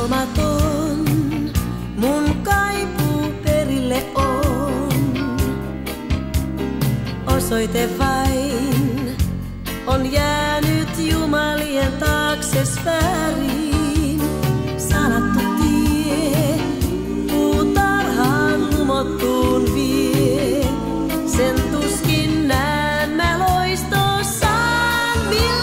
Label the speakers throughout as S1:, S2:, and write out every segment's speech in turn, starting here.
S1: Sanomaton mun kaipuu perille on. Osoite vain on jäänyt jumalien taakse sfääriin. Salattu tie puutarhaan lumottuun vie. Sen tuskin näen mä loistossaan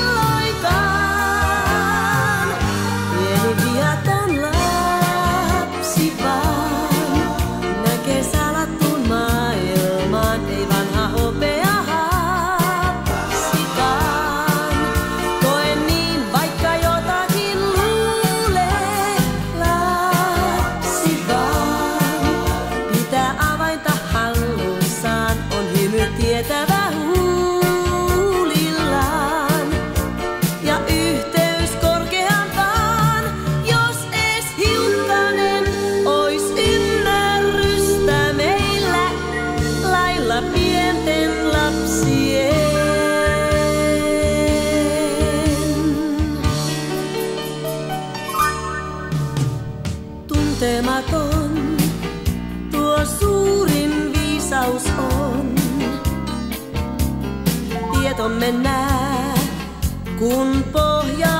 S1: milloinkaan. Pieni viaton lapsi vaan näkee salattuun maailmaan, ei vanha hopea hapsikaan. Koen niin, vaikka jotakin luulee. Lapsi vaan pitää avainta hallussaan, on hymy tietävä huulillaan. Ja yhteys korkeampaan, jos ees hiukkanen ois ymmärrystä meillä lailla pienten lapsien. Tuntematon tuo suurin viisaus on. Tietomme nää, kun pohja